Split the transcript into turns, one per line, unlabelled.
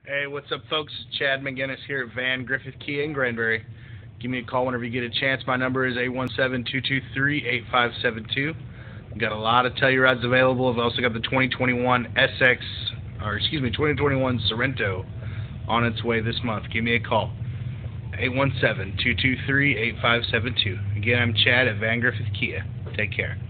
Hey, what's up, folks? Chad McGinnis here at Griffith Kia in Granbury. Give me a call whenever you get a chance. My number is 817-223-8572. We've got a lot of Tellurides available. I've also got the 2021 2021 Sorrento on its way this month. Give me a call. 817-223-8572. Again, I'm Chad at Griffith Kia. Take care.